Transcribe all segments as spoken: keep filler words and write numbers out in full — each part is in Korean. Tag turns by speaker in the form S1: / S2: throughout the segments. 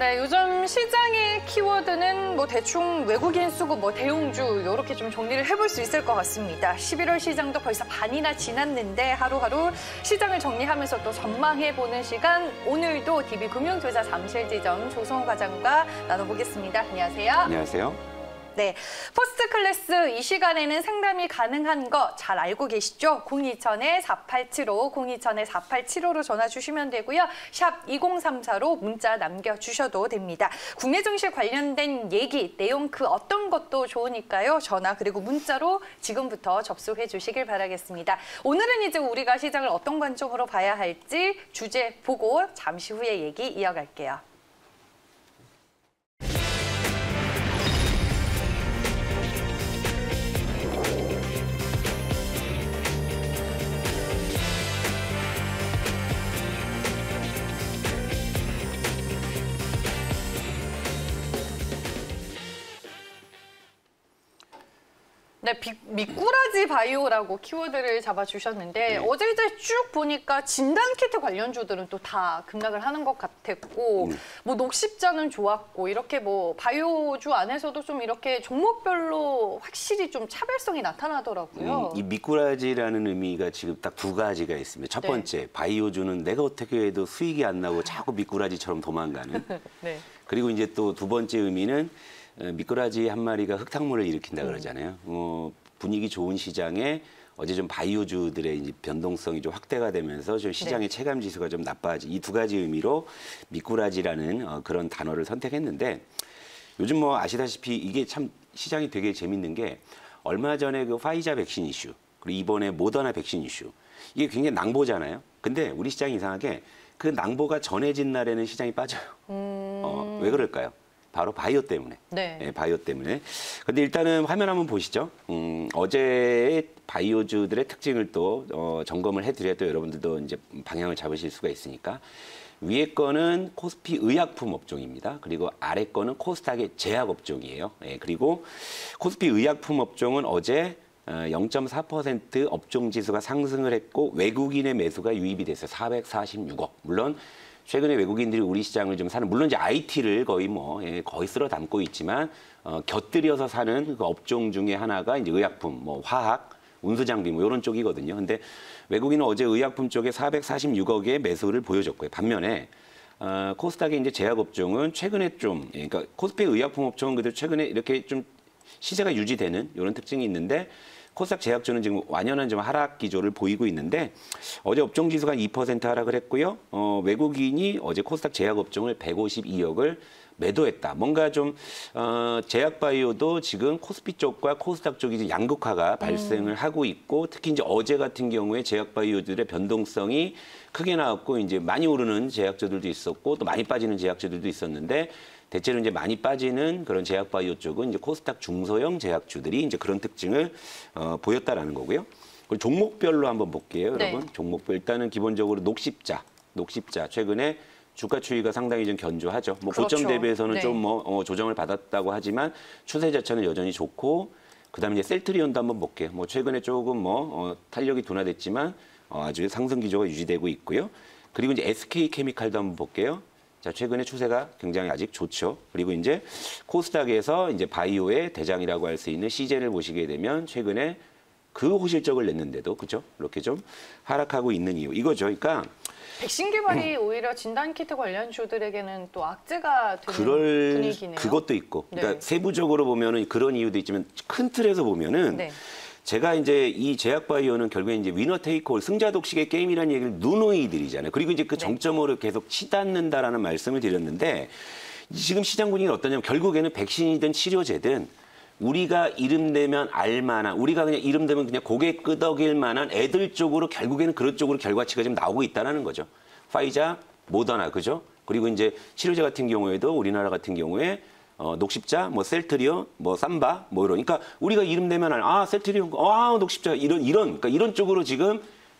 S1: 네, 요즘 시장의 키워드는 뭐 대충 외국인 수급, 뭐 대웅주 이렇게 좀 정리를 해볼 수 있을 것 같습니다. 십일월 시장도 벌써 반이나 지났는데 하루하루 시장을 정리하면서 또 전망해보는 시간, 오늘도 디비금융투자 잠실지점 조성호 과장과 나눠보겠습니다. 안녕하세요.
S2: 안녕하세요.
S1: 네, 퍼스트 클래스 이 시간에는 상담이 가능한 거 잘 알고 계시죠? 공이천에 사팔칠오, 공이천에 사팔칠오로 전화 주시면 되고요. 샵 이공삼사로 문자 남겨주셔도 됩니다. 국내 증시 관련된 얘기, 내용 그 어떤 것도 좋으니까요. 전화 그리고 문자로 지금부터 접속해 주시길 바라겠습니다. 오늘은 이제 우리가 시장을 어떤 관점으로 봐야 할지 주제 보고 잠시 후에 얘기 이어갈게요. 네, 비, 미꾸라지 바이오라고 키워드를 잡아주셨는데 네. 어제 이제 쭉 보니까 진단키트 관련주들은 또 다 급락을 하는 것 같았고 음. 뭐 녹십자는 좋았고 이렇게 뭐 바이오주 안에서도 좀 이렇게 종목별로 확실히 좀 차별성이 나타나더라고요.
S2: 음, 이 미꾸라지라는 의미가 지금 딱 두 가지가 있습니다. 첫 번째, 네. 바이오주는 내가 어떻게 해도 수익이 안 나고 자꾸 미꾸라지처럼 도망가는. 네. 그리고 이제 또 두 번째 의미는 미꾸라지 한 마리가 흙탕물을 일으킨다 그러잖아요. 어, 분위기 좋은 시장에 어제 좀 바이오주들의 이제 변동성이 좀 확대가 되면서 좀 시장의 네. 체감 지수가 좀 나빠지. 이 두 가지 의미로 미꾸라지라는 어, 그런 단어를 선택했는데 요즘 뭐 아시다시피 이게 참 시장이 되게 재밌는 게 얼마 전에 그 파이자 백신 이슈 그리고 이번에 모더나 백신 이슈 이게 굉장히 낭보잖아요. 근데 우리 시장이 이상하게 그 낭보가 전해진 날에는 시장이 빠져요. 음... 어, 왜 그럴까요? 바로 바이오 때문에. 네. 네, 바이오 때문에. 근데 일단은 화면 한번 보시죠. 음, 어제의 바이오주들의 특징을 또 어, 점검을 해드려야 또 여러분들도 이제 방향을 잡으실 수가 있으니까. 위에 거는 코스피 의약품 업종입니다. 그리고 아래 거는 코스닥의 제약 업종이에요. 네, 그리고 코스피 의약품 업종은 어제 영 점 사 퍼센트 업종 지수가 상승을 했고 외국인의 매수가 유입이 됐어요. 사백사십육억. 물론 최근에 외국인들이 우리 시장을 좀 사는, 물론 이제 아이티를 거의 뭐, 예, 거의 쓸어 담고 있지만, 어, 곁들여서 사는 그 업종 중에 하나가 이제 의약품, 뭐, 화학, 운수장비 뭐 이런 쪽이거든요. 근데 외국인은 어제 의약품 쪽에 사백사십육억의 매수를 보여줬고요. 반면에, 어, 코스닥의 이제 제약업종은 최근에 좀, 예, 그러니까 코스피 의약품 업종은 그래도 최근에 이렇게 좀 시세가 유지되는 이런 특징이 있는데, 코스닥 제약주는 지금 완연한 좀 하락 기조를 보이고 있는데 어제 업종 지수가 이 퍼센트 하락을 했고요. 어, 외국인이 어제 코스닥 제약 업종을 백오십이억을 매도했다. 뭔가 좀 어, 제약 바이오도 지금 코스피 쪽과 코스닥 쪽이 이제 양극화가 발생을 음. 하고 있고 특히 이제 어제 같은 경우에 제약 바이오들의 변동성이 크게 나왔고 이제 많이 오르는 제약주들도 있었고 또 많이 빠지는 제약주들도 있었는데. 대체로 이제 많이 빠지는 그런 제약 바이오 쪽은 이제 코스닥 중소형 제약주들이 이제 그런 특징을 어, 보였다라는 거고요. 그리고 종목별로 한번 볼게요, 네. 여러분. 종목별 일단은 기본적으로 녹십자, 녹십자 최근에 주가 추이가 상당히 좀 견조하죠. 뭐 그렇죠. 고점 대비해서는 네. 좀 뭐 어, 조정을 받았다고 하지만 추세 자체는 여전히 좋고 그다음에 이제 셀트리온도 한번 볼게요. 뭐 최근에 조금 뭐 어, 탄력이 둔화됐지만 어, 아주 상승 기조가 유지되고 있고요. 그리고 이제 에스케이케미칼도 한번 볼게요. 자, 최근에 추세가 굉장히 아직 좋죠. 그리고 이제 코스닥에서 이제 바이오의 대장이라고 할 수 있는 씨젠을 보시게 되면 최근에 그 호실적을 냈는데도 그죠? 이렇게 좀 하락하고 있는 이유 이거죠. 그러니까
S1: 백신 개발이 음. 오히려 진단키트 관련주들에게는 또 악재가 되는
S2: 그럴,
S1: 분위기네요.
S2: 그것도 있고. 그러니까
S1: 네.
S2: 세부적으로 보면은 그런 이유도 있지만 큰 틀에서 보면은 네. 제가 이제 이 제약 바이오는 결국에 이제 위너 테이크홀 승자 독식의 게임이라는 얘기를 누누이 드리잖아요. 그리고 이제 그 정점으로 계속 치닫는다라는 말씀을 드렸는데 지금 시장 분위기는 어떠냐면 결국에는 백신이든 치료제든 우리가 이름 대면 알 만한 우리가 그냥 이름 대면 그냥 고개 끄덕일 만한 애들 쪽으로 결국에는 그런 쪽으로 결과치가 좀 나오고 있다는 거죠. 파이자, 모더나 그죠? 그리고 이제 치료제 같은 경우에도 우리나라 같은 경우에 어, 녹십자, 뭐 셀트리온, 뭐 삼바, 뭐 이런. 그러니까 우리가 이름 대면 아 셀트리온, 아 녹십자 이런 이런 그러니까 이런 쪽으로 지금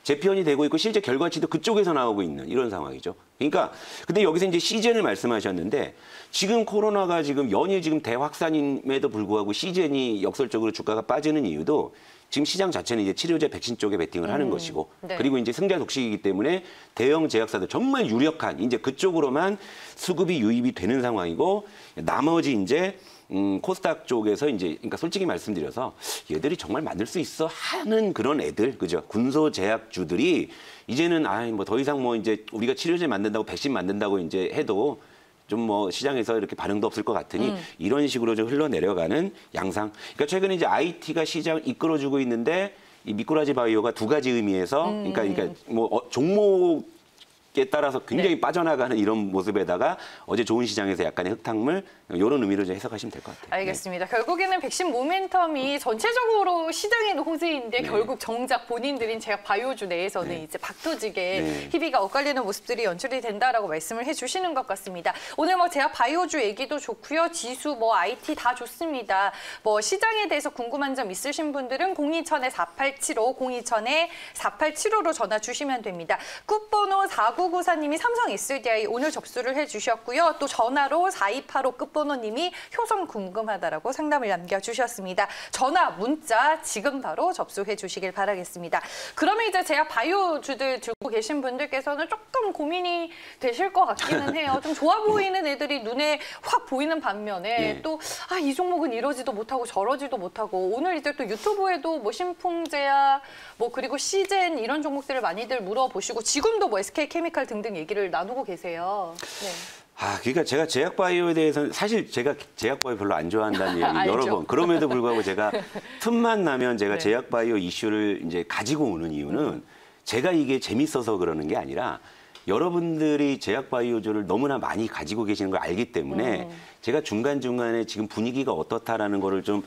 S2: 재편이 되고 있고 실제 결과치도 그쪽에서 나오고 있는 이런 상황이죠. 그러니까 근데 여기서 이제 시즌을 말씀하셨는데 지금 코로나가 지금 연일 지금 대확산임에도 불구하고 시즌이 역설적으로 주가가 빠지는 이유도 지금 시장 자체는 이제 치료제 백신 쪽에 베팅을 하는
S1: 음,
S2: 것이고
S1: 네.
S2: 그리고 이제 승자 독식이기 때문에 대형 제약사들 정말 유력한 이제 그쪽으로만 수급이 유입이 되는 상황이고 나머지 이제 음, 코스닥 쪽에서 이제 그러니까 솔직히 말씀드려서 얘들이 정말 만들 수 있어 하는 그런 애들 그죠 군소 제약주들이 이제는 아이 뭐 더 이상 뭐 이제 우리가 치료제 만든다고 백신 만든다고 이제 해도 좀 뭐 시장에서 이렇게 반응도 없을 것 같으니 음. 이런 식으로 좀 흘러내려가는 양상. 그러니까 최근에 이제 아이티가 시장을 이끌어주고 있는데 이 미꾸라지 바이오가 두 가지 의미에서
S1: 음.
S2: 그러니까 그러니까 뭐 어, 종목 에 따라서 굉장히
S1: 네.
S2: 빠져나가는 이런 모습에다가 어제 좋은 시장에서 약간의 흙탕물 이런 의미로 좀 해석하시면 될 것 같아요.
S1: 알겠습니다. 네. 결국에는 백신 모멘텀이 전체적으로 시장에는 호재인데
S2: 네.
S1: 결국 정작 본인들인 제약 바이오주 내에서는
S2: 네.
S1: 이제 박터지게
S2: 네.
S1: 희비가 엇갈리는 모습들이 연출이 된다라고 말씀을 해주시는 것 같습니다. 오늘 뭐 제약 바이오주 얘기도 좋고요. 지수 뭐 아이티 다 좋습니다. 뭐 시장에 대해서 궁금한 점 있으신 분들은 공이천에 사팔칠오, 공이천에 사팔칠오로 전화 주시면 됩니다. 끝번호 사구구사님이 삼성 에스디아이 오늘 접수를 해주셨고요. 또 전화로 사이팔오 끝번호님이 효성 궁금하다라고 상담을 남겨주셨습니다. 전화, 문자 지금 바로 접수해 주시길 바라겠습니다. 그러면 이제 제약 바이오주들 들고 계신 분들께서는 조금 고민이 되실 것 같기는 해요. 좀 좋아 보이는 애들이 눈에 확 보이는 반면에
S2: 네.
S1: 또 아, 이 종목은 이러지도 못하고 저러지도 못하고 오늘 이제 또 유튜브에도 뭐 신풍제약 뭐 그리고 시젠 이런 종목들을 많이들 물어보시고 지금도 뭐 에스케이케미칼 등등 얘기를 나누고 계세요. 네.
S2: 아, 그러니까 제가 제약바이오에 대해서는 사실 제가 제약바이오 별로 안 좋아한다는 얘기 여러 번. 그럼에도 불구하고 제가 틈만 나면 제가
S1: 네.
S2: 제약바이오 이슈를 이제 가지고 오는 이유는 음. 제가 이게 재밌어서 그러는 게 아니라 여러분들이 제약바이오주를 너무나 많이 가지고 계시는 걸 알기 때문에 음. 제가 중간중간에 지금 분위기가 어떻다라는 거를 좀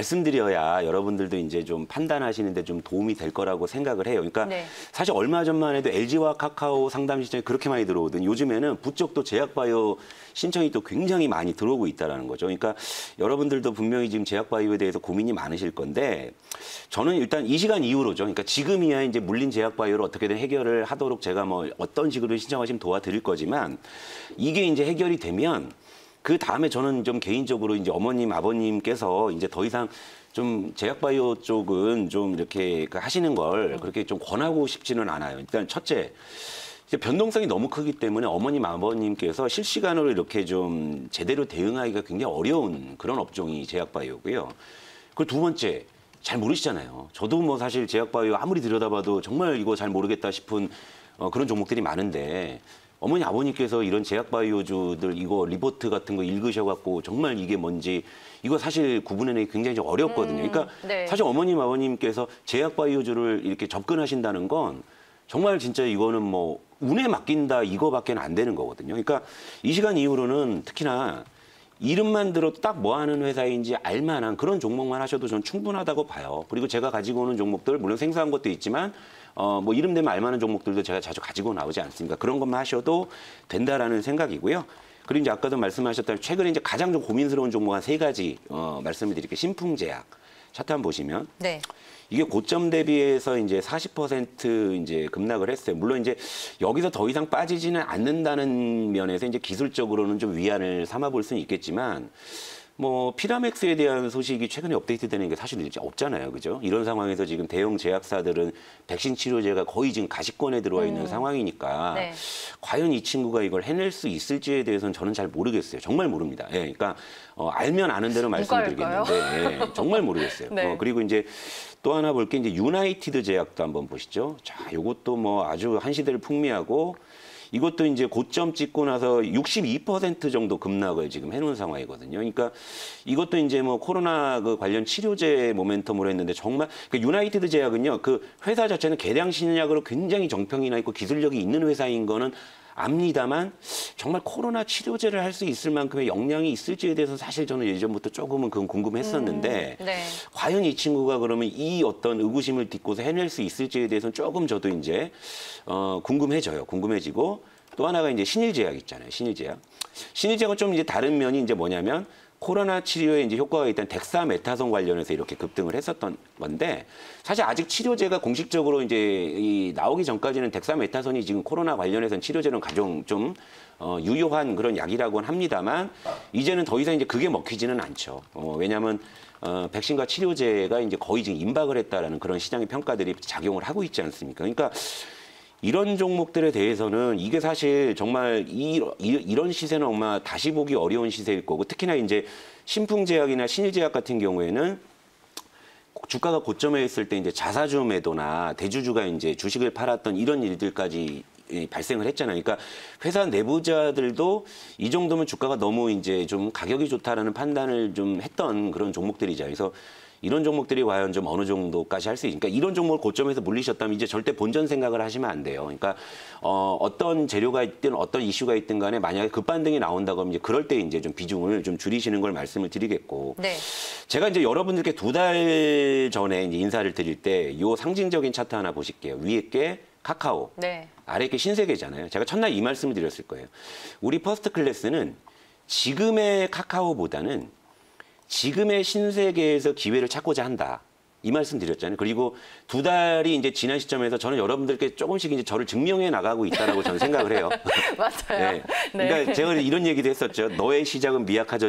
S2: 말씀드려야 여러분들도 이제 좀 판단하시는데 좀 도움이 될 거라고 생각을 해요. 그러니까 네. 사실 얼마 전만 해도 엘지와 카카오 상담 신청이 그렇게 많이 들어오더니 요즘에는 부쩍 또 제약바이오 신청이 또 굉장히 많이 들어오고 있다는 거죠. 그러니까 여러분들도 분명히 지금 제약바이오에 대해서 고민이 많으실 건데 저는 일단 이 시간 이후로죠. 그러니까 지금이야 이제 물린 제약바이오를 어떻게든 해결을 하도록 제가 뭐 어떤 식으로 신청하시면 도와드릴 거지만 이게 이제 해결이 되면 그 다음에 저는 좀 개인적으로 이제 어머님, 아버님께서 이제 더 이상 좀 제약바이오 쪽은 좀 이렇게 하시는 걸 그렇게 좀 권하고 싶지는 않아요. 일단 첫째, 이제 변동성이 너무 크기 때문에 어머님, 아버님께서 실시간으로 이렇게 좀 제대로 대응하기가 굉장히 어려운 그런 업종이 제약바이오고요. 그리고 두 번째, 잘 모르시잖아요. 저도 뭐 사실 제약바이오 아무리 들여다봐도 정말 이거 잘 모르겠다 싶은 어, 그런 종목들이 많은데 어머니 아버님께서 이런 제약바이오주들 이거 리포트 같은 거 읽으셔갖고 정말 이게 뭔지 이거 사실 구분해내기 굉장히 좀 어렵거든요. 그러니까
S1: 음, 네.
S2: 사실 어머님 아버님께서 제약바이오주를 이렇게 접근하신다는 건 정말 진짜 이거는 뭐 운에 맡긴다 이거밖에는 안 되는 거거든요. 그러니까 이 시간 이후로는 특히나 이름만 들어도 딱 뭐 하는 회사인지 알만한 그런 종목만 하셔도 전 충분하다고 봐요. 그리고 제가 가지고 오는 종목들 물론 생소한 것도 있지만 어, 뭐 이름 되면 알만한 종목들도 제가 자주 가지고 나오지 않습니까? 그런 것만 하셔도 된다라는 생각이고요. 그리고 이제 아까도 말씀하셨다시피 최근에 이제 가장 좀 고민스러운 종목 한 세 가지 어, 말씀을 드릴게요. 신풍제약 차트 한번 보시면
S1: 네.
S2: 이게 고점 대비해서 이제 사십 퍼센트 이제 급락을 했어요. 물론 이제 여기서 더 이상 빠지지는 않는다는 면에서 이제 기술적으로는 좀 위안을 삼아 볼 수는 있겠지만 뭐 피라맥스에 대한 소식이 최근에 업데이트되는 게 사실 이제 없잖아요, 그죠? 이런 상황에서 지금 대형 제약사들은 백신 치료제가 거의 지금 가시권에 들어와 있는
S1: 음.
S2: 상황이니까
S1: 네.
S2: 과연 이 친구가 이걸 해낼 수 있을지에 대해서는 저는 잘 모르겠어요. 정말 모릅니다. 예, 그러니까 어, 알면 아는 대로 말씀드리겠는데 예, 정말 모르겠어요.
S1: 네.
S2: 어, 그리고 이제 또 하나 볼 게 이제 유나이티드 제약도 한번 보시죠. 자, 이것도 뭐 아주 한 시대를 풍미하고. 이것도 이제 고점 찍고 나서 육십이 퍼센트 정도 급락을 지금 해놓은 상황이거든요. 그러니까 이것도 이제 뭐 코로나 그 관련 치료제 모멘텀으로 했는데 정말 그 유나이티드 제약은요, 그 회사 자체는 개량 신약으로 굉장히 정평이 나 있고 기술력이 있는 회사인 거는 압니다만 정말 코로나 치료제를 할 수 있을 만큼의 역량이 있을지에 대해서 사실 저는 예전부터 조금은 그건 궁금했었는데
S1: 음, 네.
S2: 과연 이 친구가 그러면 이 어떤 의구심을 딛고서 해낼 수 있을지에 대해서는 조금 저도 이제 어, 궁금해져요. 궁금해지고 또 하나가 이제 신일제약 있잖아요. 신일제약. 신일제약은 좀 이제 다른 면이 이제 뭐냐면 코로나 치료에 이제 효과가 있던 덱사메타손 관련해서 이렇게 급등을 했었던 건데 사실 아직 치료제가 공식적으로 이제 이 나오기 전까지는 덱사메타손이 지금 코로나 관련해서는 치료제는 가장 좀 어, 유효한 그런 약이라고는 합니다만 이제는 더 이상 이제 그게 먹히지는 않죠. 어, 왜냐하면 어, 백신과 치료제가 이제 거의 지금 임박을 했다라는 그런 시장의 평가들이 작용을 하고 있지 않습니까? 그러니까 이런 종목들에 대해서는 이게 사실 정말 이, 이, 이런 시세는 정말 다시 보기 어려운 시세일 거고 특히나 이제 신풍제약이나 신일제약 같은 경우에는 주가가 고점에 있을 때 이제 자사주 매도나 대주주가 이제 주식을 팔았던 이런 일들까지 발생을 했잖아요. 그러니까 회사 내부자들도 이 정도면 주가가 너무 이제 좀 가격이 좋다라는 판단을 좀 했던 그런 종목들이죠. 그래서 이런 종목들이 과연 좀 어느 정도까지 할 수 있으니까 이런 종목을 고점에서 물리셨다면 이제 절대 본전 생각을 하시면 안 돼요. 그러니까 어, 어떤 재료가 있든 어떤 이슈가 있든 간에 만약에 급반등이 나온다고 하면 이제 그럴 때 이제 좀 비중을 좀 줄이시는 걸 말씀을 드리겠고. 네. 제가 이제 여러분들께 두 달 전에 이제 인사를 드릴 때 요 상징적인 차트 하나 보실게요. 위에 게 카카오, 네. 아래 게 신세계잖아요. 제가 첫날 이 말씀을 드렸을 거예요. 우리 퍼스트 클래스는 지금의 카카오보다는 지금의 신세계에서 기회를 찾고자 한다. 이 말씀 드렸잖아요. 그리고 두 달이 이제 지난 시점에서 저는 여러분들께 조금씩 이제 저를 증명해 나가고 있다라고 저는 생각을 해요.
S1: 맞아요.
S2: 네. 그러니까 네. 제가 이런 얘기도 했었죠. 너의 시작은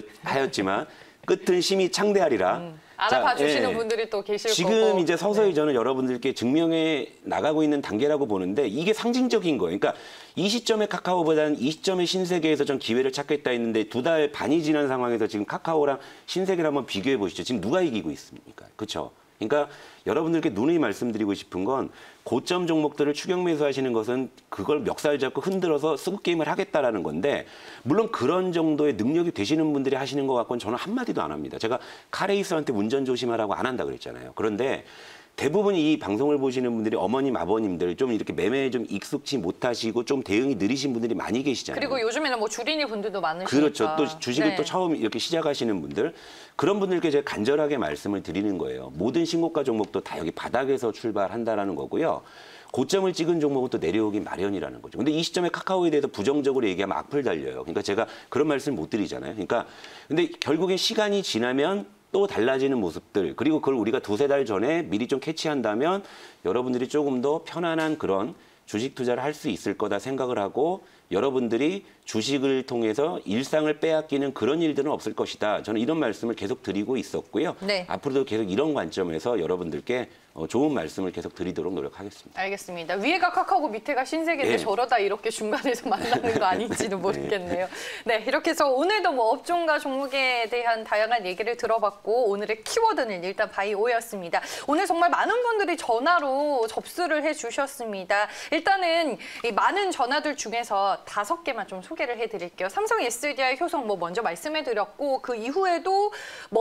S2: 미약하였지만 끝은 심히 창대하리라. 음.
S1: 알아봐 주시는 예. 분들이 또 계실
S2: 지금
S1: 거고.
S2: 지금 이제 서서히
S1: 네.
S2: 저는 여러분들께 증명해 나가고 있는 단계라고 보는데 이게 상징적인 거예요. 그러니까 이 시점의 카카오보다는 이 시점의 신세계에서 전 기회를 찾겠다 했는데 두 달 반이 지난 상황에서 지금 카카오랑 신세계를 한번 비교해 보시죠. 지금 누가 이기고 있습니까? 그렇죠? 그러니까 여러분들께 누누이 말씀드리고 싶은 건 고점 종목들을 추격 매수하시는 것은 그걸 멱살 잡고 흔들어서 쓰고 게임을 하겠다라는 건데 물론 그런 정도의 능력이 되시는 분들이 하시는 것 같고는 저는 한마디도 안 합니다. 제가 카레이스한테 운전 조심하라고 안 한다 그랬잖아요. 그런데 대부분 이 방송을 보시는 분들이 어머님, 아버님들 좀 이렇게 매매에 좀 익숙치 못하시고 좀 대응이 느리신 분들이 많이 계시잖아요.
S1: 그리고 요즘에는 뭐 주린이 분들도 많으시니까.
S2: 그렇죠. 또 주식을
S1: 네.
S2: 또 처음 이렇게 시작하시는 분들 그런 분들께 제가 간절하게 말씀을 드리는 거예요. 모든 신고가 종목도 다 여기 바닥에서 출발한다라는 거고요. 고점을 찍은 종목은 또 내려오기 마련이라는 거죠. 근데 이 시점에 카카오에 대해서 부정적으로 얘기하면 악플 달려요. 그러니까 제가 그런 말씀을 못 드리잖아요. 그러니까 근데 결국에 시간이 지나면 또 달라지는 모습들 그리고 그걸 우리가 두세 달 전에 미리 좀 캐치한다면 여러분들이 조금 더 편안한 그런 주식 투자를 할 수 있을 거다 생각을 하고 여러분들이 주식을 통해서 일상을 빼앗기는 그런 일들은 없을 것이다. 저는 이런 말씀을 계속 드리고 있었고요. 네. 앞으로도 계속 이런 관점에서 여러분들께 좋은 말씀을 계속 드리도록 노력하겠습니다.
S1: 알겠습니다. 위에가 카카오고 밑에가 신세계인데 네. 저러다 이렇게 중간에서 만나는 거 아닌지도 모르겠네요. 네, 이렇게 해서 오늘도 뭐 업종과 종목에 대한 다양한 얘기를 들어봤고 오늘의 키워드는 일단 바이오였습니다. 오늘 정말 많은 분들이 전화로 접수를 해주셨습니다. 일단은 이 많은 전화들 중에서 다섯 개만 좀 소개를 해드릴게요. 삼성 에스디아이, 효성 뭐 먼저 말씀해드렸고 그 이후에도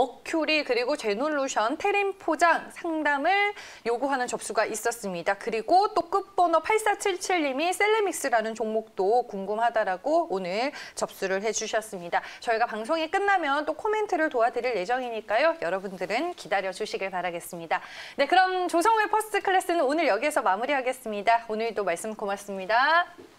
S1: 머큐리 그리고 제놀루션, 테린 포장 상담을 요구하는 접수가 있었습니다. 그리고 또 끝번호 팔사칠칠님이 셀레믹스라는 종목도 궁금하다라고 오늘 접수를 해주셨습니다. 저희가 방송이 끝나면 또 코멘트를 도와드릴 예정이니까요. 여러분들은 기다려주시길 바라겠습니다. 네, 그럼 조성우의 퍼스트 클래스는 오늘 여기에서 마무리하겠습니다. 오늘도 말씀 고맙습니다.